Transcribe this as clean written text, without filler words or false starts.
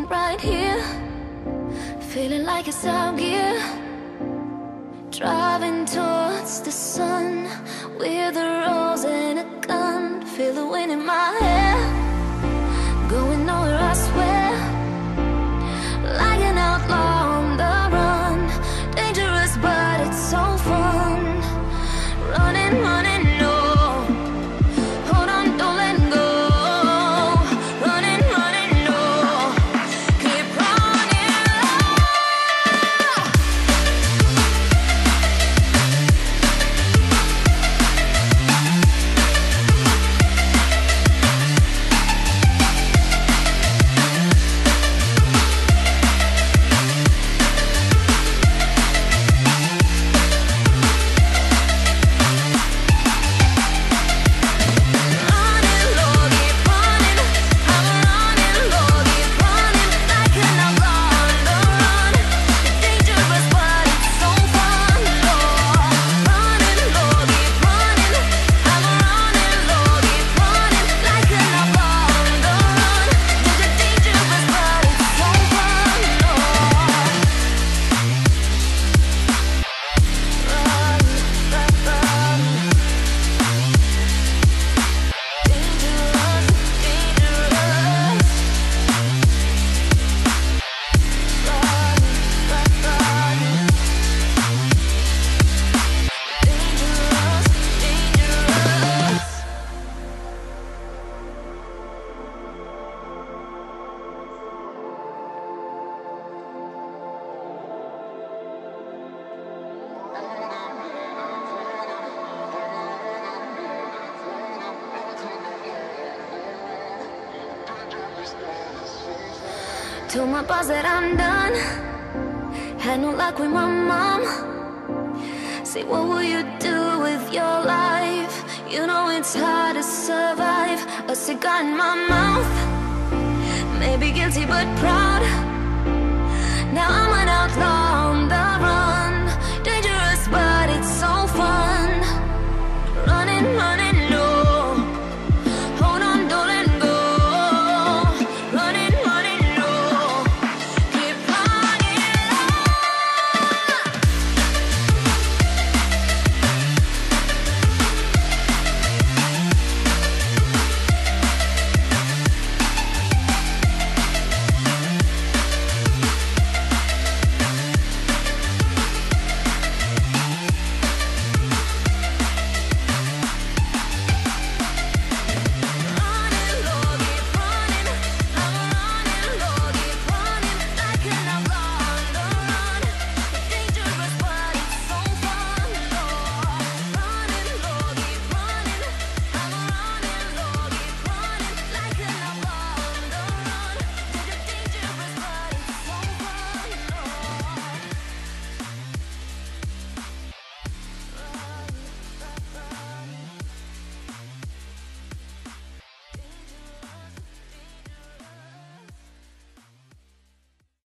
moment right here, feeling like it's out gear, driving towards the sun with a rose and a gun. Feel the wind in my hair, going nowhere I swear, like an outlaw on the run. Dangerous but it's so fun, running, running, no. Hold on, don't let go. Running, running, no. Keep running, told my boss that I'm done. Had no luck with my mom. Say, what will you do with your life? You know it's hard to survive. A cigar in my mouth, maybe guilty but proud. Now I'm an outlaw